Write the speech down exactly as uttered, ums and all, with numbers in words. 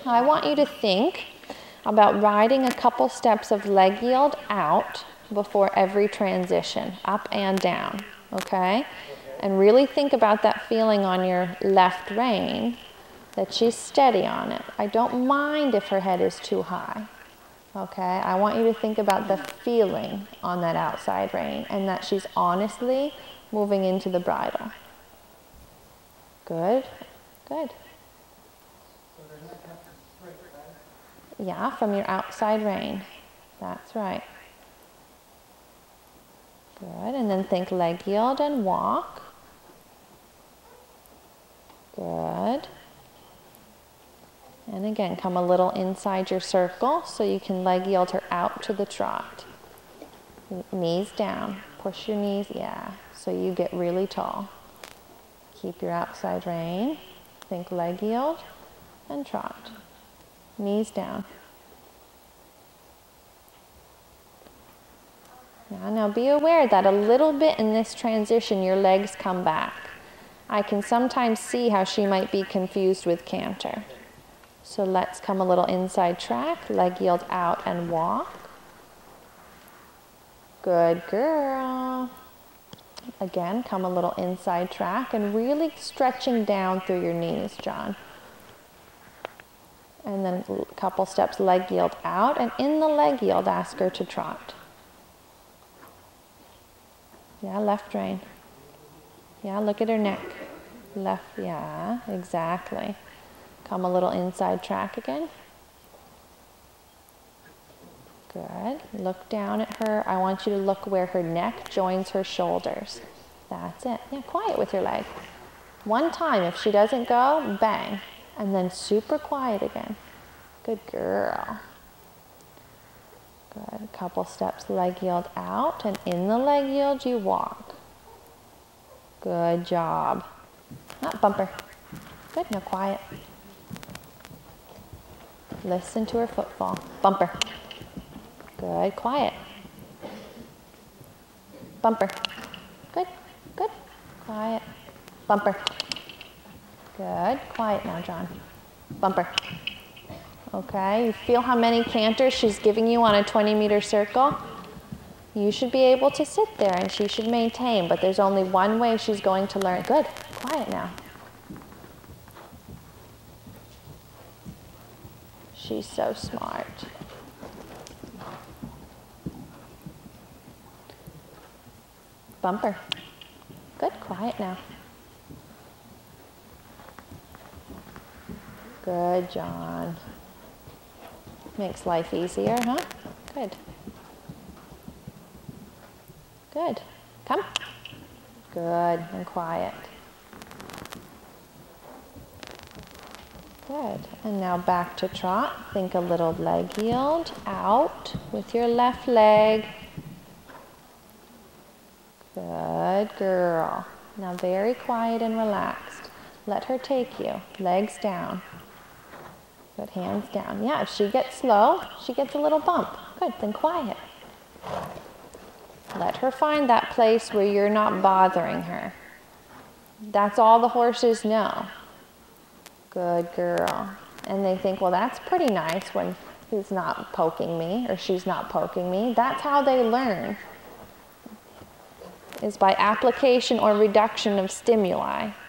I want you to think about riding a couple steps of leg yield out before every transition, up and down, okay? And really think about that feeling on your left rein, that she's steady on it. I don't mind if her head is too high, okay? I want you to think about the feeling on that outside rein and that she's honestly moving into the bridle. Good, good. Yeah, from your outside rein. That's right. Good, and then think leg yield and walk. Good. And again, come a little inside your circle so you can leg yield her out to the trot. Knees down, push your knees, yeah, so you get really tall. Keep your outside rein, think leg yield and trot. Knees down. Now, now be aware that a little bit in this transition your legs come back. I can sometimes see how she might be confused with canter. So let's come a little inside track, leg yield out and walk. Good girl. Again, come a little inside track and really stretching down through your knees, John. And then a couple steps leg yield out, and in the leg yield ask her to trot. Yeah, left rein. Yeah, look at her neck. Left, yeah, exactly. Come a little inside track again. Good. Look down at her. I want you to look where her neck joins her shoulders. That's it. Yeah, quiet with your leg. One time, if she doesn't go, bang. And then super quiet again. Good girl. Good. Couple steps leg yield out, and in the leg yield you walk. Good job. Not bumper. Good. Now quiet. Listen to her footfall. Bumper. Good. Quiet. Bumper. Good. Good. Quiet. Bumper. Good. Quiet now, John. Bumper. Okay. You feel how many canters she's giving you on a twenty meter circle? You should be able to sit there and she should maintain, but there's only one way she's going to learn. Good. Quiet now. She's so smart. Bumper. Good. Quiet now. Good, John. Makes life easier, huh? Good. Good. Come. Good. And quiet. Good. And now back to trot. Think a little leg yield out with your left leg. Good girl. Now very quiet and relaxed. Let her take you. Legs down. Good, hands down. Yeah, if she gets slow, she gets a little bump. Good, then quiet. Let her find that place where you're not bothering her. That's all the horses know. Good girl. And they think, well, that's pretty nice when he's not poking me or she's not poking me. That's how they learn, is by application or reduction of stimuli.